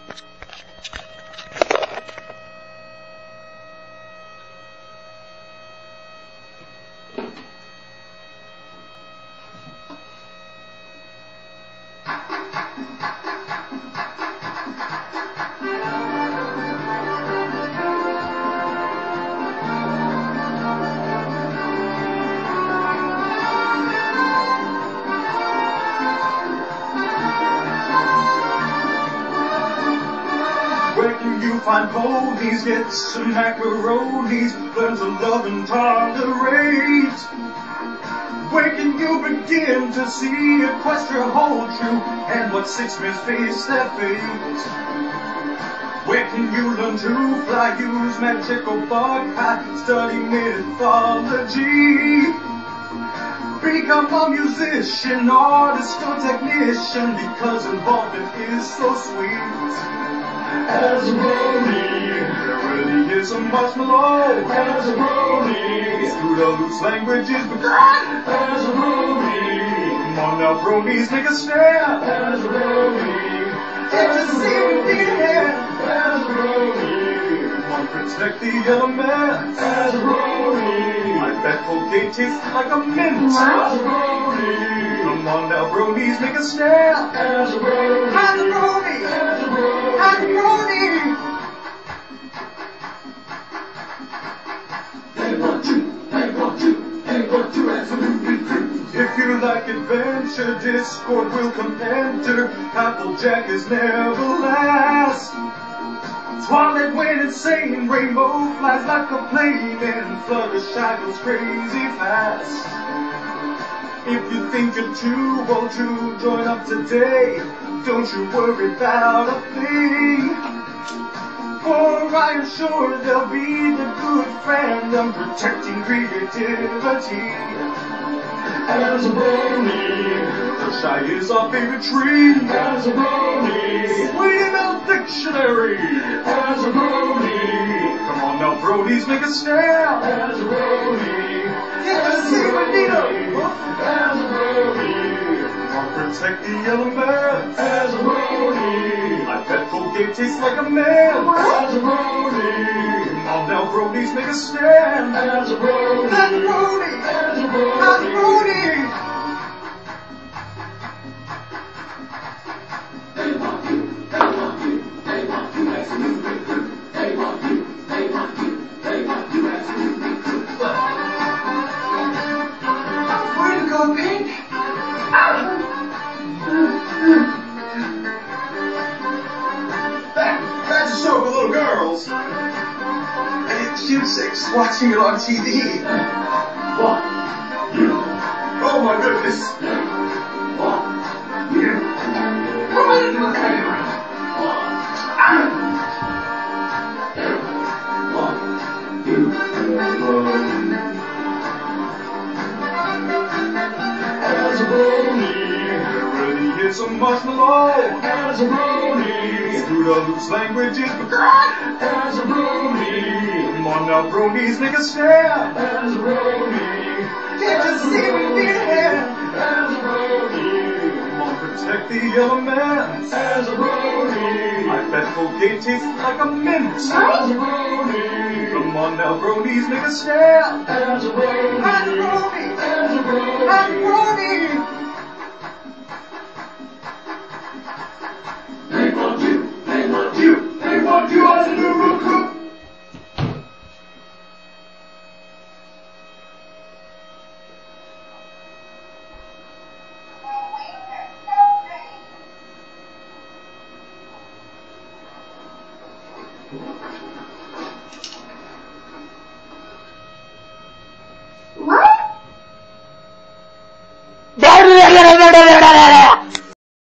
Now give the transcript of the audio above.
Where can you find ponies, get some macaronis, learn to love and tolerate? Where can you begin to see Equestria hold true, and what six-men face their fate? Where can you learn to fly, use magic or bug high, study mythology? Become a musician, artist or technician, because involvement is so sweet. As a brony, there really is a marshmallow. As a brony, through the loose languages begun. As a brony, come on now bronies, make a stand. As a brony, it's a secret hand. As a brony, come on protect the elements. As a brony, I bet Colgate tastes like a mint. As a brony, come on now bronies, make a stand. As a brony, as a brony, as a brony. If you like adventure, Discord will come enter. Applejack is never last. Twilight went insane, rainbow flies like a plane, and Fluttershy goes crazy fast. If you think you're too old to join up today, don't you worry about a thing. For I am sure they'll be the good friend and protecting creativity. As a brony, Fluttershy is our favorite tree. As a brony, sweet email dictionary. As a brony, come on now bronies, make a stand. As a brony, get the secret needle. As a brony, protect the elements. As a brony, I bet Colgate tastes like a man. As a brony, come on now bronies, make a stand. As a brony, as a brony, as a brony, as a brony. They want you, they want you, they want you as a new recruit. They want you, they want you, they want you as a new recruit. Where to go, Pink? That's a show for little girls. And it's cute six watching it on TV. What? You? Oh my goodness. What? You? As a brony, there really is a marshmallow. As a brony, through the loose languages begun. As a brony, come on now bronies, make a stand. As a brony, get to see with your hand. As a brony, come on protect the elements. As a brony, I bet Colgate tastes like a mint. As a brony, come on now bronies, make a stand. As a brony, as a brony, as a brony, as a brony. They want you, they want you, they want you as a new recruit.